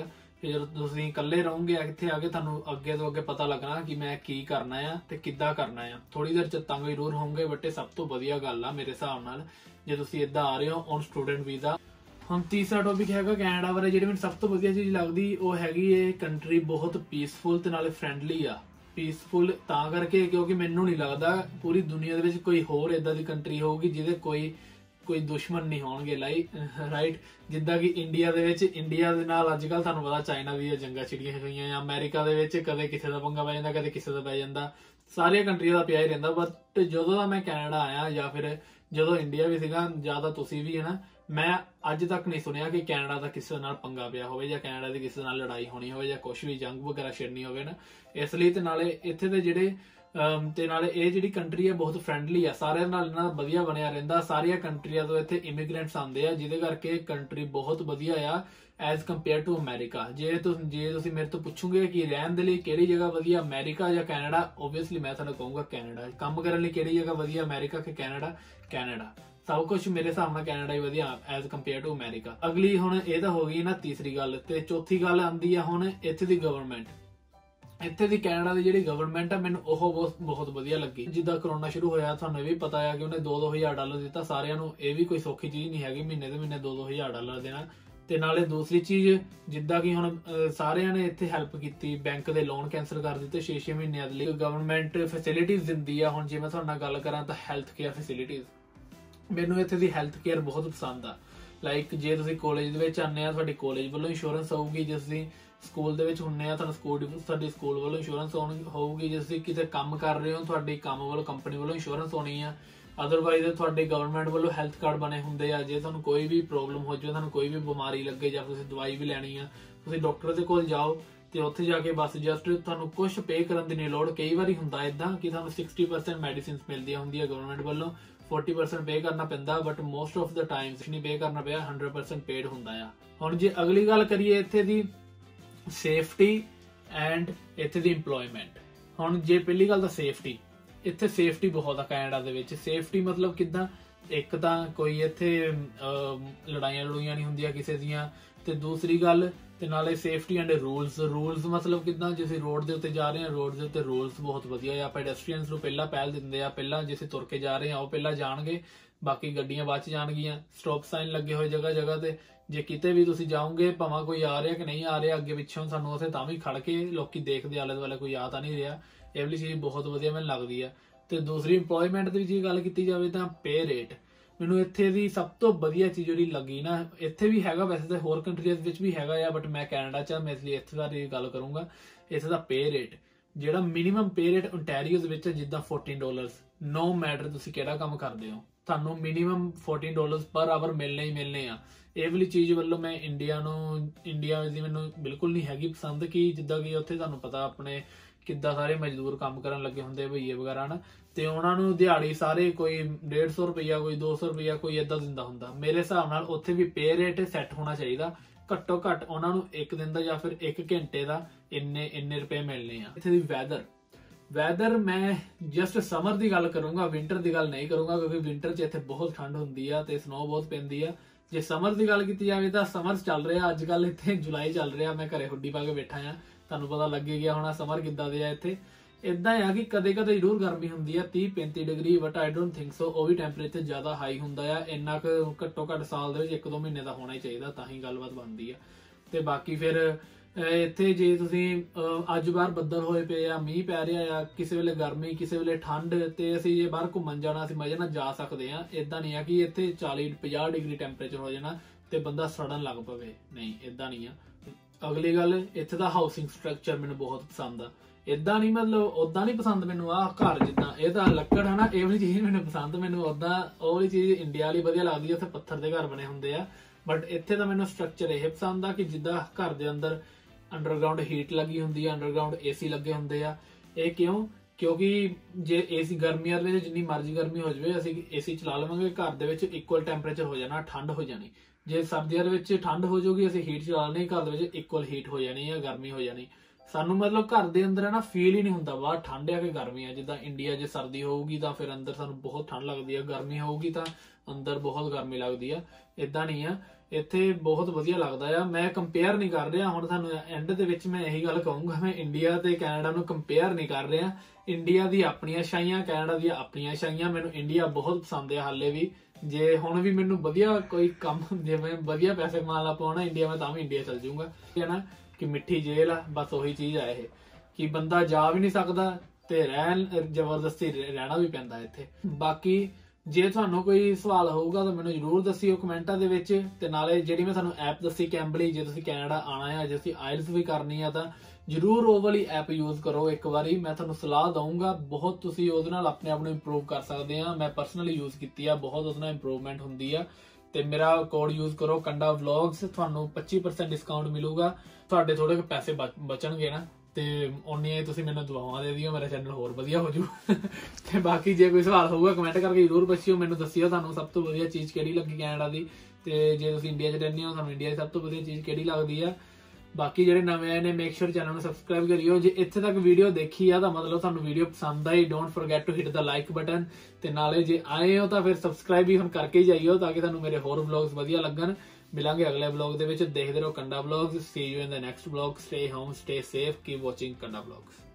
ਫਿਰ ਤੁਸੀਂ ਇਕੱਲੇ ਰਹੋਗੇ ਇੱਥੇ ਆ ਕੇ, ਤੁਹਾਨੂੰ ਅੱਗੇ ਤੋਂ ਅੱਗੇ ਪਤਾ ਲੱਗਣਾ ਕਿ ਮੈਂ ਕੀ ਕਰਨਾ ਆ ਤੇ ਕਿੱਦਾਂ ਕਰਨਾ ਆ। ਥੋੜੀ ਦੇਰ ਚ ਤੰਗ ਜ਼ਰੂਰ ਹੋਵੋਗੇ, ਬਟ ਇਹ ਸਭ ਤੋਂ ਵਧੀਆ ਗੱਲ ਆ ਮੇਰੇ ਹਿਸਾਬ ਨਾਲ ਜੇ ਤੁਸੀਂ ਇੱਦਾਂ ਆ ਰਹੇ ਹੋ ਔਨ ਸਟੂਡੈਂਟ ਵੀਜ਼ਾ। ਹੁਣ ਤੀਸਰਾ ਟੌਪਿਕ ਹੈਗਾ ਕੈਨੇਡਾ ਬਾਰੇ। ਜਿਹੜੀ ਮੈਨੂੰ ਸਭ ਤੋਂ ਵਧੀਆ ਚੀਜ਼ ਲੱਗਦੀ ਉਹ ਹੈਗੀ ਇਹ ਕੰਟਰੀ ਬਹੁਤ ਪੀਸਫੁਲ ਤੇ ਨਾਲੇ ਫਰੈਂਡਲੀ ਆ। ਪੀਸਫੁਲ ਤਾਂ ਕਰਕੇ ਕਿਉਂਕਿ ਮੈਨੂੰ ਨਹੀਂ ਲੱਗਦਾ ਪੂਰੀ ਦੁਨੀਆ ਦੇ ਵਿੱਚ ਕੋਈ ਹੋਰ ਇਦਾਂ ਦੀ ਕੰਟਰੀ ਹੋਊਗੀ ਜਿਹਦੇ ਕੋਈ ਦੁਸ਼ਮਣ ਨਹੀਂ ਹੋਣਗੇ ਰਾਈਟ। ਜਿੱਦਾਂ ਕਿ ਇੰਡੀਆ ਦੇ ਵਿੱਚ, ਇੰਡੀਆ ਦੇ ਨਾਲ ਅੱਜ ਕੱਲ ਤੁਹਾਨੂੰ ਪਤਾ ਚਾਈਨਾ ਦੀਆਂ ਜੰਗਾਂ ਛਿੜੀਆਂ ਹੋਈਆਂ ਆ, ਅਮਰੀਕਾ ਦੇ ਵਿੱਚ ਕਦੇ ਕਿਸੇ ਦਾ ਪੰਗਾ ਪੈ ਜਾਂਦਾ, ਕਦੇ ਕਿਸੇ ਦਾ ਪੈ ਜਾਂਦਾ, ਸਾਰੀਆਂ ਕੰਟਰੀਆਂ ਦਾ ਪਿਆ ਹੀ ਰਹਿੰਦਾ। ਬਟ ਜਦੋਂ ਦਾ ਮੈਂ ਕੈਨੇਡਾ ਆਇਆ ਜਾਂ ਫਿਰ ਜਦੋਂ ਇੰਡੀਆ ਵੀ ਸੀਗਾ, ਜ਼ਿਆਦਾ ਤੁਸੀਂ ਵੀ ਹੈ ਨਾ, ਮੈਂ ਅੱਜ ਤੱਕ ਨਹੀਂ ਸੁਣਿਆ ਕਿ ਕੈਨੇਡਾ ਦਾ ਕਿਸੇ ਨਾਲ ਪੰਗਾ ਪਿਆ ਹੋਵੇ ਜਾਂ ਕੈਨੇਡਾ ਦੀ ਕਿਸੇ ਨਾਲ ਲੜਾਈ ਹੋਣੀ ਹੋਵੇ ਜਾਂ ਕੁਝ ਵੀ ਜੰਗ ਵਗੈਰਾ ਛਿੜਨੀ ਹੋਵੇ ਨਾ। ਇਸ ਲਈ ਤੇ ਨਾਲੇ ਇੱਥੇ ਦੇ ਜਿਹੜੇ ਤੇ ਨਾਲੇ ਇਹ ਜਿਹੜੀ ਕੰਟਰੀ ਹੈ ਬਹੁਤ ਫਰੈਂਡਲੀ ਆ, ਸਾਰਿਆਂ ਨਾਲ ਇਹਨਾਂ ਦਾ ਵਧੀਆ ਬਣਿਆ ਰਹਿੰਦਾ। ਸਾਰੀਆਂ ਕੰਟਰੀਆਂ ਤੋਂ ਇੱਥੇ ਇਮੀਗ੍ਰੈਂਟਸ ਆਉਂਦੇ ਆ, ਜਿਹਦੇ ਕਰਕੇ ਕੰਟਰੀ ਬਹੁਤ ਵਧੀਆ ਆ ਐਜ਼ ਕੰਪੇਅਰ ਟੂ ਅਮਰੀਕਾ। ਜੇ ਤੁਸੀਂ ਮੇਰੇ ਤੋਂ ਪੁੱਛੋਗੇ ਕਿ ਰਹਿਣ ਦੇ ਲਈ ਕਿਹੜੀ ਜਗ੍ਹਾ ਵਧੀਆ, ਅਮਰੀਕਾ ਜਾਂ ਕੈਨੇਡਾ, ਓਬਵੀਅਸਲੀ ਮੈਂ ਤੁਹਾਨੂੰ ਕਹੂੰਗਾ ਕੈਨੇਡਾ। ਕੰਮ ਕਰਨ ਲਈ ਕਿਹੜੀ ਜਗ੍ਹਾ ਵਧੀਆ, ਅਮਰੀਕਾ ਕਿ ਕੈਨੇਡਾ? ਕੈਨੇਡਾ। ਸਭ ਕੁਝ ਮੇਰੇ ਹਿਸਾਬ ਨਾਲ ਕੈਨੇਡਾ ਹੀ ਵਧੀਆ ਐਜ਼ ਕੰਪੇਅਰ ਟੂ ਅਮਰੀਕਾ। ਅਗਲੀ ਹੁਣ ਇਹ ਤਾਂ ਹੋ ਗਈ ਨਾ ਤੀਸਰੀ ਗੱਲ, ਤੇ ਚੌਥੀ ਗੱਲ ਆਉਂਦੀ ਆ ਹੁਣ ਇੱਥੇ ਦੀ ਗਵਰਨਮੈਂਟ। ਇੱਥੇ ਦੀ ਕੈਨੇਡਾ ਦੀ ਜਿਹੜੀ ਗਵਰਨਮੈਂਟ ਆ ਮੈਨੂੰ ਉਹ ਬਹੁਤ ਵਧੀਆ ਲੱਗੀ। ਜਿੱਦਾਂ ਕਰੋਨਾ ਸ਼ੁਰੂ ਹੋਇਆ ਤੁਹਾਨੂੰ ਇਹ ਵੀ ਪਤਾ ਆ ਕਿ ਉਹਨੇ $2,000 ਦਿੱਤਾ ਸਾਰਿਆਂ ਨੂੰ। ਇਹ ਵੀ ਕੋਈ ਸੌਖੀ ਚੀਜ਼ ਨਹੀਂ ਹੈਗੀ ਮਹੀਨੇ ਦੇ ਮਹੀਨੇ $2,000 ਦੇਣਾ। ਤੇ ਨਾਲੇ ਦੂਸਰੀ ਚੀਜ਼ ਜਿੱਦਾਂ ਕਿ ਹੁਣ ਸਾਰਿਆਂ ਨੇ ਇੱਥੇ ਹੈਲਪ ਕੀਤੀ, ਬੈਂਕ ਦੇ ਲੋਨ ਕੈਂਸਲ ਕਰ ਦਿੱਤੇ 6-6 ਮਹੀਨਿਆਂ ਦੇ ਲਈ। ਗਵਰਨਮੈਂਟ ਫੈਸਿਲਿਟੀਜ਼ ਦਿੰਦੀ ਆ। ਹੁਣ ਜੇ ਮੈਂ ਤੁਹਾਡੇ ਨਾਲ ਗੱਲ ਕਰਾਂ ਤਾਂ ਹੈਲਥ ਕੇਅਰ ਫੈਸਿਲਿਟੀਜ਼, ਮੈਨੂੰ ਇੱਥੇ ਦੀ ਹੈਲਥ ਕੇਅਰ ਬਹੁਤ ਪਸੰਦ ਆ। ਲਾਈਕ ਜੇ ਤੁਸੀਂ ਕਾਲਜ ਦੇ ਵਿੱਚ ਆਉਂਦੇ ਆ, ਤੁਹਾਡੀ ਕਾਲਜ ਵੱਲੋਂ ਇੰਸ਼ੋਰੈਂਸ ਹੋਊਗੀ। ਜੇ ਤੁਸੀਂ ਸਕੂਲ ਦੇ ਵਿੱਚ ਹੁੰਦੇ ਆ ਤੁਹਾਨੂੰ ਤੁਹਾਡੀ ਸਕੂਲ ਵੱਲੋਂ ਇੰਸ਼ੋਰੈਂਸ ਹੋਊਗੀ। ਜੇ ਤੁਸੀਂ ਕਿਤੇ ਕੰਮ ਕਰ ਰਹੇ ਹੋ ਤੁਹਾਡੀ ਕੰਮ ਵੱਲੋਂ, ਕੰਪਨੀ ਵੱਲੋਂ ਇੰਸ਼ੋਰੈਂਸ ਹੋਣੀ ਆ। ਅਦਰਵਾਈਜ਼ ਤੁਹਾਡੇ ਗਵਰਨਮੈਂਟ ਵੱਲੋਂ ਹੈਲਥ ਕਾਰਡ ਬਣੇ ਹੁੰਦੇ ਆ। ਜੇ ਤੁਹਾਨੂੰ ਕੋਈ ਵੀ ਪ੍ਰੋਬਲਮ ਹੋ ਜਾਵੇ, ਤੁਹਾਨੂੰ ਕੋਈ ਵੀ ਬਿਮਾਰੀ ਲੱਗੇ ਜਾਂ ਤੁਸੀਂ ਦਵਾਈ ਵੀ ਲੈਣੀ ਆ, ਤੁਸੀਂ ਡਾਕਟਰ ਦੇ ਕੋਲ ਜਾਓ ਤੇ ਉੱਥੇ ਜਾ ਕੇ ਬਸ ਜਸਟ ਤੁਹਾਨੂੰ ਕੁਝ ਪੇ ਕਰਨ ਦੀ ਨਹੀਂ ਲੋੜ। ਕਈ ਵਾਰੀ ਹੁੰਦਾ ਇਦਾਂ ਕਿ ਤੁਹਾਨੂੰ 60% ਮੈਡੀਸਿਨਸ ਮਿਲਦੀਆਂ ਹੁੰਦੀਆਂ ਗਵਰਨਮੈਂਟ ਵੱਲੋਂ, 40% ਪੇ ਕਰਨਾ ਪੈਂਦਾ, but most of the times ਨਹੀਂ ਪੇ ਕਰਨਾ ਪਿਆ, 100% ਪੇਡ ਹੁੰਦਾ ਆ। ਹੁਣ ਜੇ ਅਗਲੀ ਗੱਲ ਕਰੀਏ ਇੱਥੇ ਦੀ ਸੇਫਟੀ ਐਂਡ ਇੱਥੇ ਦੀ ਇੰਪਲੋਇਮੈਂਟ। ਹੁਣ ਜੇ ਪਹਿਲੀ ਗੱਲ ਤਾਂ ਸੇਫਟੀ, ਇੱਥੇ ਸੇਫਟੀ ਬਹੁਤ ਆ ਕੈਨੇਡਾ ਦੇ ਵਿੱਚ। ਸੇਫਟੀ ਮਤਲਬ ਕਿੱਦਾਂ? ਇੱਕ ਤਾਂ ਕੋਈ ਇੱਥੇ ਲੜਾਈਆਂ ਨਹੀਂ ਹੁੰਦੀਆਂ ਕਿਸੇ ਦੀਆਂ, ਤੇ ਦੂਸਰੀ ਗੱਲ ਤੇ ਨਾਲੇ ਸੇਫਟੀ ਐਂਡ ਰੂਲਸ ਮਤਲਬ ਕਿੱਦਾਂ? ਜੇ ਅਸੀਂ ਰੋਡ ਦੇ ਉੱਤੇ ਜਾ ਰਹੇ ਹਾਂ, ਰੋਡ ਦੇ ਉੱਤੇ ਰੂਲਸ ਬਹੁਤ ਵਧੀਆ ਆ। ਪੈਡੈਸਟਰੀਅਨਸ ਨੂੰ ਪਹਿਲਾਂ ਪਹਿਲ ਦਿੰਦੇ ਆ, ਪਹਿਲਾਂ ਜੇ ਅਸੀਂ ਤੁਰ ਕੇ ਜਾ ਰਹੇ ਹਾਂ ਉਹ ਪਹਿਲਾਂ ਜਾਣਗੇ, ਬਾਕੀ ਗੱਡੀਆਂ ਬਾਅਦ ਚ ਜਾਣਗੀਆਂ। ਸਟਾਪ ਸਾਈਨ ਲੱਗੇ ਹੋਏ ਜਗ੍ਹਾ ਤੇ, ਜੇ ਕਿਤੇ ਵੀ ਤੁਸੀਂ ਜਾਓਗੇ ਭਾਵੇਂ ਕੋਈ ਆ ਰਿਹਾ ਕਿ ਨਹੀਂ ਆ ਰਿਹਾ ਅੱਗੇ ਪਿੱਛੋਂ, ਸਾਨੂੰ ਉੱਥੇ ਤਾਂ ਵੀ ਖੜ ਕੇ ਲੋਕੀ ਦੇਖਦੇ ਆਲੇ ਦੁਆਲੇ ਕੋਈ ਆ ਤਾਂ ਨਹੀਂ ਰਿਹਾ। ਇਹ ਵਾਲੀ ਚੀਜ਼ ਬਹੁਤ ਵਧੀਆ ਮੈਨੂੰ ਲੱਗਦੀ ਆ। ਤੇ ਦੂਸਰੀ ਇੰਪਲੋਇਮੈਂਟ ਦੀ ਜੇ ਗੱਲ ਕੀਤੀ ਜਾਵੇ ਤਾਂ ਪੇ ਰੇਟ, ਮੈਨੂੰ ਇੱਥੇ ਦੀ ਸਭ ਤੋਂ ਵਧੀਆ ਚੀਜ਼ ਜਿਹੜੀ ਲੱਗੀ ਨਾ, ਇੱਥੇ ਵੀ ਹੈਗਾ ਵੈਸੇ ਤਾਂ ਹੋਰ ਕੰਟਰੀਜ਼ ਵਿੱਚ ਵੀ ਹੈਗਾ ਆ, ਬਟ ਮੈਂ ਕੈਨੇਡਾ ਚ ਮੈਂ ਇਸ ਲਈ ਇੱਥੇ ਬਾਰੇ ਗੱਲ ਕਰੂੰਗਾ। ਇੱਥੇ ਦਾ ਪੇ ਰੇਟ, ਜਿਹੜਾ ਮਿਨੀਮਮ ਪੇ ਰੇਟ ਓਨਟਾਰੀਓ ਦੇ ਵਿੱਚ ਜਿੱਦਾਂ $14, ਨੋ ਮੈਟਰ ਤੁਸੀਂ ਕਿਹੜਾ ਕੰਮ ਕਰਦੇ ਹੋ, ਤੁਹਾਨੂੰ ਮਿਨੀਮਮ $14 ਪਰ ਆਵਰ ਮਿਲਣੇ ਹੀ ਮਿਲਣੇ ਆ। ਇਹ ਵਾਲੀ ਚੀਜ਼ ਵੱਲੋਂ ਮੈਂ ਇੰਡੀਆ ਦੀ ਮੈਨੂੰ ਬਿਲਕੁਲ ਨਹੀਂ ਹੈਗੀ ਪਸੰਦ, ਕਿ ਜਿੱਦਾਂ ਕਿ ਉੱਥੇ ਤੁਹਾਨੂੰ ਪਤਾ ਆਪਣੇ ਕਿੱਦਾਂ ਸਾਰੇ ਮਜ਼ਦੂਰ ਕੰਮ ਕਰਨ ਲੱਗੇ ਹੁੰਦੇ ਭਈਏ ਵਗੈਰਾ ਨਾ, ਤੇ ਉਹਨਾਂ ਨੂੰ ਦਿਹਾੜੀ ਸਾਰੇ ਕੋਈ $150 ਰੁਪਇਆ, ਕੋਈ $200 ਕੋਈ ਏਦਾਂ ਦਿੰਦਾ ਹੁੰਦਾ। ਮੇਰੇ ਹਿਸਾਬ ਨਾਲ ਉੱਥੇ ਵੀ ਪੇ ਰੇਟ ਸੈੱਟ ਹੋਣਾ ਚਾਹੀਦਾ, ਘੱਟੋ ਘੱਟ ਉਹਨਾਂ ਨੂੰ ਇੱਕ ਦਿਨ ਦਾ ਜਾਂ ਫਿਰ 1 ਘੰਟੇ ਦਾ ਇੰਨੇ ਰੁਪਏ ਮਿਲਣੇ ਆ। ਇੱਥੇ ਦੀ ਵੈਦਰ ਮੈਂ ਜਸਟ ਸਮਰ ਦੀ ਗੱਲ ਕਰੂੰਗਾ, ਵਿੰਟਰ ਦੀ ਗੱਲ ਨਹੀਂ ਕਰੂੰਗਾ, ਕਿਉਂਕਿ ਵਿੰਟਰ 'ਚ ਇੱਥੇ ਬਹੁਤ ਠੰਡ ਹੁੰਦੀ ਆ ਤੇ ਸਨੋ ਬਹੁਤ ਪੈਂਦੀ ਆ। ਜੇ ਸਮਰ ਦੀ ਗੱਲ ਕੀਤੀ ਜਾਵੇ ਤਾਂ ਸਮਰ ਚੱਲ ਰਿਹਾ ਅੱਜ ਕੱਲ, ਇੱਥੇ ਜੁਲਾਈ ਚੱਲ ਰਿਹਾ, ਮੈਂ ਘਰੇ ਹੁੱਡੀ ਪਾ ਕੇ ਬੈਠਾ ਆ, ਤੁਹਾਨੂੰ ਪਤਾ ਲੱਗੇ ਗਿਆ ਹੋਣਾ ਸਮਰ ਕਿੱਦਾਂ ਦੇ ਆ ਇੱਥੇ। ਇਦਾਂ ਆ ਕਿ ਕਦੇ ਜ਼ਰੂਰ ਗਰਮੀ ਹੁੰਦੀ ਆ 30-35 degree, but I don't think so ਉਹ ਵੀ ਟੈਂਪਰੇਚਰ ਜ਼ਿਆਦਾ ਹਾਈ ਹੁੰਦਾ ਆ। ਇੰਨਾ ਕੁ ਘੱਟੋ ਘੱਟ ਸਾਲ ਦੇ ਵਿੱਚ 1-2 ਮਹੀਨੇ ਦਾ ਹੋਣਾ ਹੀ ਚਾਹੀਦਾ, ਤਾਂ ਹੀ ਗੱਲਬਾਤ ਬਣਦੀ ਆ। ਤੇ ਬਾਕੀ ਫਿਰ ਇੱਥੇ ਜੇ ਤੁਸੀਂ ਅੱਜ ਬਾਹਰ ਬੱਦਲ ਹੋਏ ਪਏ ਆ, ਮੀਂਹ ਪੈ ਰਿਹਾ ਆ, ਕਿਸੇ ਵੇਲੇ ਗਰਮੀ ਕਿਸੇ ਵੇਲੇ ਠੰਡ, ਤੇ ਅਸੀਂ ਜੇ ਬਾਹਰ ਘੁੰਮਣ ਜਾਣਾ ਅਸੀਂ ਮਜ਼ੇ ਨਾਲ ਜਾ ਸਕਦੇ ਆ। ਇਦਾਂ ਨਹੀਂ ਆ ਕਿ ਇੱਥੇ 40-50 ਡਿਗਰੀ ਟੈਂਪਰੇਚਰ ਹੋ ਜਾਣਾ ਤੇ ਬੰਦਾ ਸੜਨ ਲੱਗ ਪਵੇ, ਨਹੀਂ ਇਦਾਂ ਨਹੀਂ ਆ। ਅਗਲੀ ਗੱਲ, ਇੱਥੇ ਦਾ ਹਾਊਸਿੰਗ ਸਟਰਕਚਰ ਮੈਨੂੰ ਬਹੁਤ ਪਸੰਦ ਆ। ਇਦਾਂ ਨਹੀਂ ਮਤਲਬ ਉਦਾਂ ਨਹੀਂ ਪਸੰਦ ਮੈਨੂੰ ਆਹ ਘਰ ਜਿੱਦਾਂ ਇਹ ਤਾਂ ਲੱਕੜ ਹੈ ਨਾ, ਇਹ ਵਾਲੀ ਚੀਜ਼ ਮੈਨੂੰ ਪਸੰਦ। ਮੈਨੂੰ ਉਦਾਂ ਉਹ ਵਾਲੀ ਚੀਜ਼ ਇੰਡੀਆ ਵਾਲੀ ਵਧੀਆ ਲੱਗਦੀ ਹੈ, ਉੱਥੇ ਪੱਥਰ ਦੇ ਘਰ ਬਣੇ ਹੁੰਦੇ ਆ, ਬਟ ਇੱਥੇ ਤਾਂ ਮੈਨੂੰ ਸਟਰਕਚਰ ਇਹ ਪਸੰਦ ਆ ਕਿ ਜਿੱਦਾਂ ਘਰ ਦੇ ਅੰਦਰ ਅੰਡਰਗਰਾਉਂਡ ਹੀਟ ਲੱਗੀ ਹੁੰਦੀ ਆ, ਅੰਡਰਗਰਾਉਂਡ ਏਸੀ ਲੱਗੇ ਹੁੰਦੇ ਆ। ਇਹ ਕਿਉਂਕਿ ਜੇ ਏਸੀ ਗਰਮੀਆਂ ਦੇ ਵਿੱਚ ਜਿੰਨੀ ਮਰਜ਼ੀ ਗਰਮੀ ਹੋ ਜਾਵੇ ਅਸੀਂ ਏਸੀ ਚਲਾ ਲਵਾਂਗੇ, ਘਰ ਦੇ ਵਿੱਚ ਇਕੁਅਲ ਟੈਂਪਰੇਚਰ ਹੋ ਜਾਣਾ, ਠੰਡ ਹੋ ਜਾਣੀ। ਜੇ ਸਰਦੀਆਂ ਦੇ ਵਿੱਚ ਠੰਡ ਹੋ ਜਾਊਗੀ ਅਸੀਂ ਹੀਟ ਚਲਾ ਲੈਣੀ, ਘਰ ਦੇ ਵਿੱਚ ਇਕੁਅਲ ਹੀਟ ਹੋ ਜਾਣੀ ਆ, ਗਰਮੀ ਹੋ ਜਾਣੀ। ਸਾਨੂੰ ਮਤਲਬ ਘਰ ਦੇ ਅੰਦਰ ਹੈ ਨਾ ਫੀਲ ਹੀ ਨਹੀਂ ਹੁੰਦਾ ਬਾਹਰ ਠੰਡ ਆ ਕਿ ਗਰਮੀ ਆ। ਜਿੱਦਾਂ ਇੰਡੀਆ 'ਚ ਸਰਦੀ ਹੋਊਗੀ ਤਾਂ ਫਿਰ ਅੰਦਰ ਸਾਨੂੰ ਬਹੁਤ ਠੰਡ ਲੱਗਦੀ ਆ, ਗਰਮੀ ਹੋਊਗੀ ਤਾਂ ਅੰਦਰ ਬਹੁਤ ਗਰਮੀ ਲੱਗਦੀ ਆ। ਇਦਾਂ ਨਹੀਂ ਆ, ਇੱਥੇ ਬਹੁਤ ਵਧੀਆ ਲੱਗਦਾ ਆ। ਮੈਂ ਕੰਪੇਅਰ ਨਹੀਂ ਕਰ ਰਿਹਾ, ਹੁਣ ਤੁਹਾਨੂੰ ਐਂਡ ਦੇ ਵਿੱਚ ਮੈਂ ਇਹੀ ਗੱਲ ਕਹੂੰਗਾ, ਮੈਂ ਇੰਡੀਆ ਤੇ ਕੈਨੇਡਾ ਨੂੰ ਕੰਪੇਅਰ ਨਹੀਂ ਕਰ ਰਿਹਾ। ਇੰਡੀਆ ਦੀ ਆਪਣੀਆਂ ਛਾਈਆਂ, ਕੈਨੇਡਾ ਦੀਆਂ ਆਪਣੀਆਂ ਛਾਈਆਂ। ਮੈਨੂੰ ਇੰਡੀਆ ਬਹੁਤ ਪਸੰਦ ਆ ਹਾਲੇ ਵੀ। ਜੇ ਹੁਣ ਵੀ ਮੈਨੂੰ ਵਧੀਆ ਕੋਈ ਕੰਮ, ਜੇ ਮੈਂ ਵਧੀਆ ਪੈਸੇ ਕਮਾਉਣ ਲੱਗ ਪਾਉਣਾ ਇੰਡੀਆ, ਮੈਂ ਤਾਂ ਵੀ ਇੰਡੀਆ ਚਲ ਜਾਊਂਗਾ। ਹੈ ਨਾ ਕਿ ਮਿੱਠੀ ਜੇਲ੍ਹ ਆ, ਬਸ ਉਹੀ ਚੀਜ਼ ਆ ਇਹ ਕਿ ਬੰਦਾ ਜਾ ਵੀ ਨਹੀਂ ਸਕਦਾ ਤੇ ਜ਼ਬਰਦਸਤੀ ਰਹਿਣਾ ਵੀ ਪੈਂਦਾ ਇੱਥੇ। ਬਾਕੀ ਜੇ ਤੁਹਾਨੂੰ ਕੋਈ ਸਵਾਲ ਹੋਊਗਾ ਤਾਂ ਮੈਨੂੰ ਜ਼ਰੂਰ ਦੱਸਿਓ ਕਮੈਂਟਾਂ ਦੇ ਵਿੱਚ। ਤੇ ਨਾਲੇ ਜਿਹੜੀ ਮੈਂ ਤੁਹਾਨੂੰ ਐਪ ਦੱਸੀ ਕੈਂਬਲੀ, ਜੇ ਤੁਸੀਂ ਕੈਨੇਡਾ ਆਉਣਾ ਆ, ਜੇ ਤੁਸੀਂ ਆਇਲਸ ਵੀ ਕਰਨੀ ਆ ਤਾਂ ਜ਼ਰੂਰ ਉਹ ਵਾਲੀ ਐਪ ਯੂਜ਼ ਕਰੋ ਇੱਕ ਵਾਰੀ। ਮੈਂ ਤੁਹਾਨੂੰ ਸਲਾਹ ਦਊਂਗਾ, ਬਹੁਤ ਤੁਸੀਂ ਉਹਦੇ ਨਾਲ ਆਪਣੇ ਆਪ ਨੂੰ ਇੰਪਰੂਵ ਕਰ ਸਕਦੇ ਆ। ਮੈਂ ਪਰਸਨਲੀ ਯੂਜ਼ ਕੀਤੀ ਆ, ਬਹੁਤ ਉਹਦੇ ਨਾਲ ਇੰਪਰੂਵਮੈਂਟ ਹੁੰਦੀ ਆ। ਤੇ ਮੇਰਾ ਕੋਡ ਯੂਜ਼ ਕਰੋ ਕੰਡਾ ਵਲੌਗਸ, ਤੁਹਾਨੂੰ 25% ਡਿਸਕਾਊਂਟ ਮਿਲੂਗਾ। ਤੁਹਾਡੇ ਥੋੜੇ ਪੈਸੇ ਬਚਣਗੇ ਨਾ, ਤੇ ਉਨੀਆਂ ਹੀ ਤੁਸੀਂ ਮੈਨੂੰ ਦੁਆਵਾਂ ਦੇ ਦਿਓ, ਮੇਰਾ ਚੈਨਲ ਹੋਰ ਵਧੀਆ ਹੋ ਜੂ। ਤੇ ਬਾਕੀ ਜੇ ਕੋਈ ਸਵਾਲ ਹੋਊਗਾ ਕਮੈਂਟ ਕਰਕੇ ਜ਼ਰੂਰ ਪੁੱਛਿਓ, ਮੈਨੂੰ ਦੱਸਿਓ ਤੁਹਾਨੂੰ ਸਭ ਤੋਂ ਵਧੀਆ ਚੀਜ਼ ਕਿਹੜੀ ਲੱਗੀ ਕੈਨੇਡਾ ਦੀ। ਤੇ ਜੇ ਤੁਸੀਂ ਇੰਡੀਆ 'ਚ ਰਹਿੰਦੇ ਹੋ, ਤੁਹਾਨੂੰ ਇੰਡੀਆ ਦੀ ਸਭ ਤੋਂ ਵਧੀਆ ਚੀਜ਼ ਕਿਹੜੀ ਲੱਗਦੀ ਆ। ਬਾਕੀ ਜਿਹੜੇ ਨਵੇਂ ਆਏ ਨੇ ਮੇਕ ਸ਼ੋਰ ਚੈਨਲ ਨੂੰ ਸਬਸਕ੍ਰਾਈਬ ਕਰਿਓ। ਜੇ ਇੱਥੇ ਤੱਕ ਵੀਡੀਓ ਦੇਖੀ ਆ ਤਾਂ ਮਤਲਬ ਤੁਹਾਨੂੰ ਵੀਡੀਓ ਪਸੰਦ ਆਈ। Don't forget to hit the like button. ਤੇ ਨਾਲੇ ਜੇ ਆਏ ਹੋ ਤਾਂ ਫਿਰ ਸਬਸਕ੍ਰਾਈਬ ਵੀ ਹੁਣ ਕਰਕੇ ਹੀ ਜਾਈਓ ਤਾਂ ਕਿ ਤੁਹਾਨੂੰ ਮੇਰੇ ਹੋਰ ਵਲੌਗਸ ਵਧੀਆ ਲੱਗਣ। ਮਿਲਾਂਗੇ ਅਗਲੇ ਵਲੌਗ ਦੇ ਵਿੱਚ। ਦੇਖਦੇ ਰਹੋ Kanda vlogs. See you in the next vlog. Stay home, stay safe, keep watching Kanda vlogs.